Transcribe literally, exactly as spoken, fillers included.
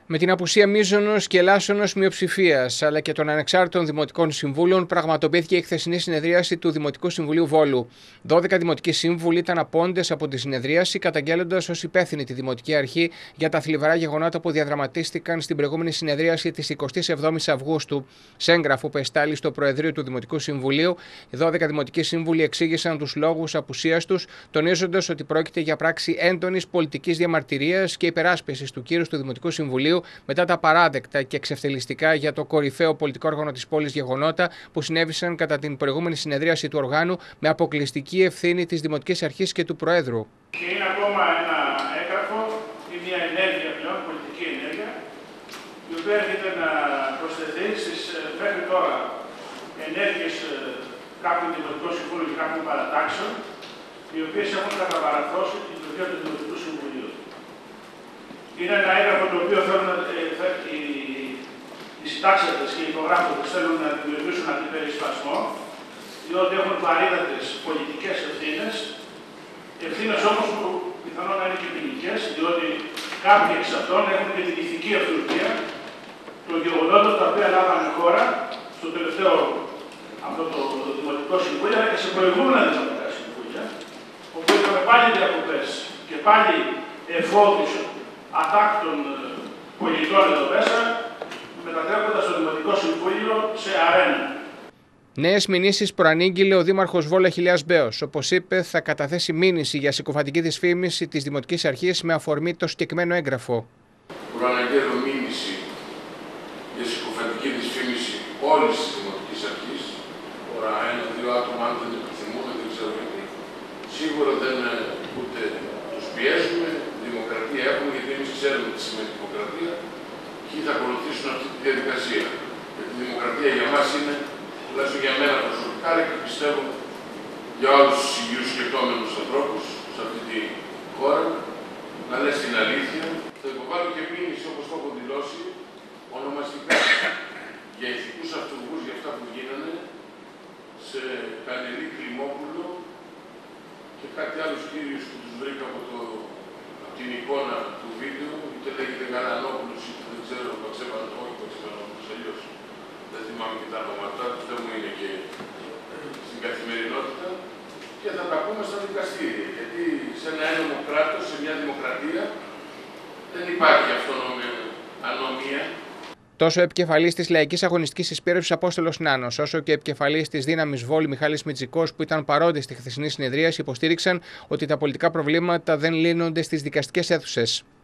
Με την απουσία μείζωνος και ελάσσονος μειοψηφίας αλλά και των ανεξάρτητων δημοτικών συμβούλων, πραγματοποιήθηκε η χθεσινή συνεδρίαση του Δημοτικού Συμβουλίου Βόλου. δώδεκα δημοτικοί σύμβουλοι ήταν απόντες από τη συνεδρίαση, καταγγέλλοντας ως υπεύθυνη τη Δημοτική Αρχή για τα θλιβερά γεγονότα που διαδραματίστηκαν στην προηγούμενη συνεδρίαση της εικοστής εβδόμης Αυγούστου. Σε έγγραφο που εστάλει στο Προεδρείο του Δημοτικού Συμβουλίου, οι δώδεκα δημοτικοί σύμβουλοι εξήγησαν τους λόγους απουσίας τους, τονίζοντας ότι πρόκειται για πράξη έντονης πολιτικής διαμαρτυρίας και υπεράσπισης του κύρους του Δημοτικού Συμβουλίου μετά τα παράδεκτα και εξευτελιστικά για το κορυφαίο πολιτικό όργανο της πόλης γεγονότα που συνέβησαν κατά την προηγούμενη συνεδρίαση του οργάνου με αποκλειστική ευθύνη της Δημοτικής Αρχής και του Προέδρου. Και είναι ακόμα ένα έγγραφο ή μια ενέργεια πλέον, πολιτική ενέργεια, η οποία έρχεται να προσθεθεί στις μέχρι τώρα ενέργειες κάποιων δημοτικών συμβούλων και κάποιων παρατάξεων, οι οποίες έχουν καταβαραθώσει την λειτουργία του Δημοτικού Συμβουλίου. Είναι ένα έγγραφο το οποίο θέλουν ε, οι, οι συντάξαντες και οι υπογράφοντες θέλουν να δημιουργήσουν αντιπερισπασμό, διότι έχουν βαρύτατες πολιτικές ευθύνες, ευθύνες όμως που πιθανόν να είναι και ποινικές, διότι κάποιοι εξ αυτών έχουν και την ηθική αυτοργία των γεγονότων τα οποία λάβανε χώρα στο τελευταίο αυτό το, το Δημοτικό Συμβούλιο, αλλά και σε προηγούμενα Δημοτικά Συμβούλια, όπου είχαμε πάλι διακοπές και πάλι εφόδους ατάκτων πολιτών εδώ μέσα, μετατρέποντας το Δημοτικό Συμβούλιο σε αρένα. Νέες μηνύσεις προανήγγειλε ο Δήμαρχος Βόλου Αχιλλέας Μπέος. Όπως είπε, θα καταθέσει μήνυση για συκοφαντική δυσφήμιση της Δημοτικής Αρχής με αφορμή το συγκεκριμένο έγγραφο. Προαναγγέλω μήνυση για συκοφαντική δυσφήμιση όλης της Δημοτικής Αρχής. Τώρα, ένα-δύο άτομα, αν δεν επιθυμούν, δεν ξέρω γιατί. Σίγουρα δεν ούτε τους πιέζουμε. Δημοκρατία έχουμε, γιατί εμείς ξέρουμε τι σημαίνει δημοκρατία και θα ακολουθήσουν αυτή τη διαδικασία. Γιατί η δημοκρατία για μας είναι, τουλάχιστον για μένα προσωπικά, αλλά και πιστεύω για όλους τους υγιούς σκεπτόμενους ανθρώπους σε αυτή τη χώρα, να λες την αλήθεια. Θα υποβάλω και μήνυση, όπως το έχω δηλώσει, ονομαστικά για ηθικούς αυτούργους για αυτά που γίνανε, σε Κανελή Κλιμόπουλο και κάτι άλλους κύριους που τους βρήκα από το την εικόνα του βίντεο, είτε λέγεται Γαλανόπουλος, είτε δεν ξέρω, Παξεβανό, όχι Παξεβανόπουλος, αλλιώς δεν θυμάμαι και τα ονόματά του, δεν μου είναι και στην καθημερινότητα, και θα τα πούμε στα δικαστήρια, γιατί σε ένα ένομο κράτος, σε μια δημοκρατία, δεν υπάρχει αυτονομία, ανομία. Τόσο ο επικεφαλής της Λαϊκής Αγωνιστικής Συσπήρευσης Απόστολος Νάνος, όσο και ο επικεφαλής της Δύναμης Βόλου Μιχάλης Μητσικός, που ήταν παρόντες στη χθεσινή συνεδρίαση, υποστήριξαν ότι τα πολιτικά προβλήματα δεν λύνονται στις δικαστικές αίθουσες.